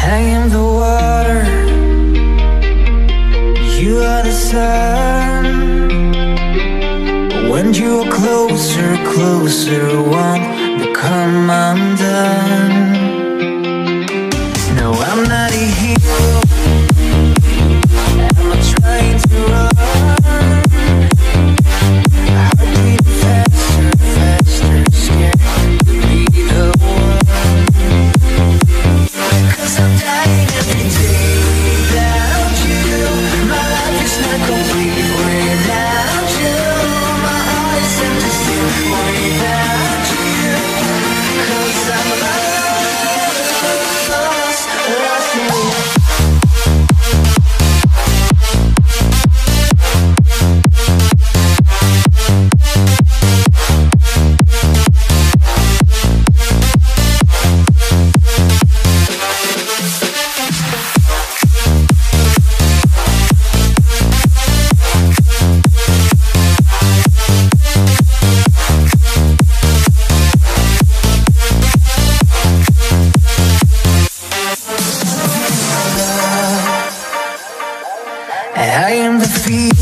I am the water, you are the sun. When you are closer, closer, won't become undone. No, I'm not a hero, I'm not trying to run. Heart beating faster, faster, scared to be the one. 'Cause I'm dying every day without you. My life is not complete without you. My heart is empty still without you. 'Cause I'm lost, lost in you. I am the fear.